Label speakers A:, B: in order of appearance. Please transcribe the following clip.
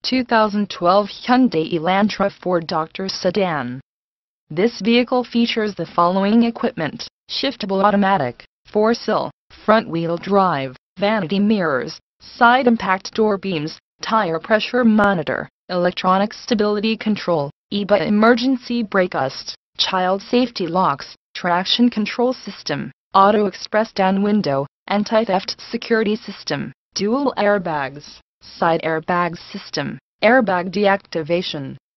A: 2012 Hyundai Elantra 4-door sedan. This vehicle features the following equipment: shiftable automatic, 4-sill, front-wheel drive, vanity mirrors, side impact door beams, tire pressure monitor, electronic stability control, EBA emergency brake assist, child safety locks, traction control system, auto express down window, anti-theft security system, dual airbags, side airbag system, airbag deactivation,